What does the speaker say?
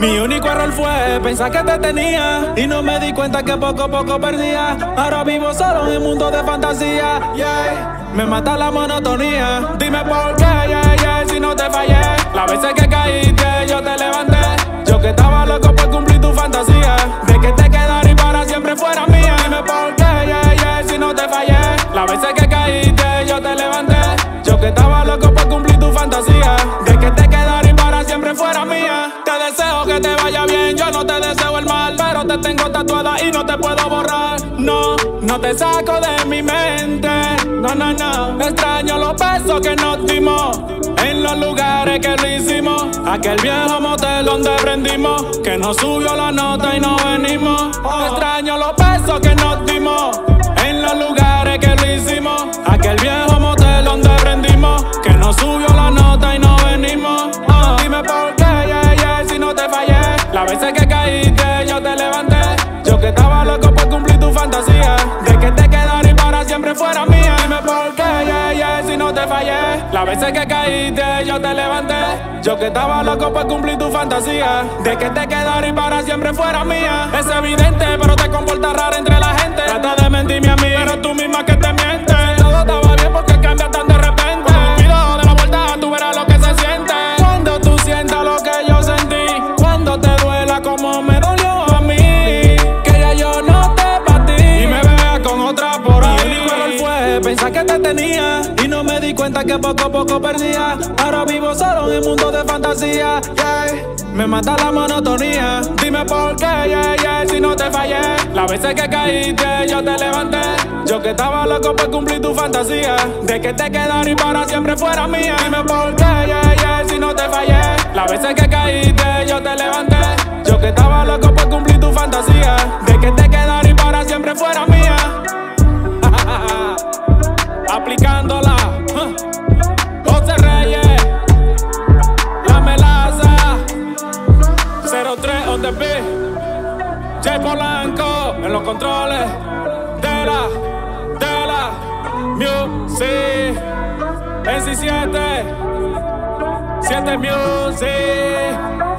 Mi único error fue pensar que te tenía y no me di cuenta que poco a poco perdía. Ahora vivo solo en un mundo de fantasía, yeah. Me mata la monotonía. Dime por qué, yeah, yeah, si no te fallé. Las veces que caíste yo te levanté. Yo que estaba loco por cumplir tu fantasía de que te quedara y para siempre fuera mía. Dime por qué, yeah, yeah, si no te fallé. Las veces que caíste yo te levanté. Yo que estaba loco por cumplir tu fantasía de que te quedara y para siempre fuera mía. Te deseo que te vaya bien, yo no te deseo el mal, pero te tengo tatuada y no te puedo borrar. No, no te saco de mi mente. No, no, no. Extraño los besos que nos dimos en los lugares que lo hicimos. Aquel viejo motel donde prendimos, que nos subió la nota y no venimos. Extraño los besos que nos dimos en los lugares que lo hicimos. Aquel viejo motel donde prendimos, que nos subió la nota y no venimos. Dime por qué, yeah, yeah, si no te fallé. Las veces que caíste yo te levanté. Yo que estaba loco por cumplir tu fantasía de que te quedara y para siempre fuera mía. Dime por qué, yeah, yeah, si no te fallé. Las veces que caíste yo te levanté. Yo que estaba loco por cumplir tu fantasía de que te quedara y para siempre fuera mía. Es evidente, pero te comportas raro entre la gente. Trata de mentirme a mí, pero tú misma que te mientes. Todo estaba bien porque cambias tan de repente. Cuando de la vuelta, tú verás lo que se siente. Cuando tú sientas lo que yo sentí, cuando te duela como me dolió a mí, que ya yo no te partí y me veas con otra por ahí. Mi único error fue pensar que te tenía y no me di cuenta que poco a poco perdía. Ahora vivo solo en un mundo de fantasía, yeah. Me mata la monotonía. Dime por qué, yeah, yeah, si no te fallé. Las veces que caíste yo te levanté. Yo que estaba loco por cumplir tu fantasía de que te quedara y para siempre fuera mía. Dime por qué, yeah, yeah, si no te fallé. Las veces que caíste yo te levanté. Yo que estaba loco por cumplir tu fantasía de que te quedara y para siempre fuera mía. Aplicándola, José Reyes, La Melaza, 03 on the beat, Jay Polanco en los controles de la music, NC7 Music.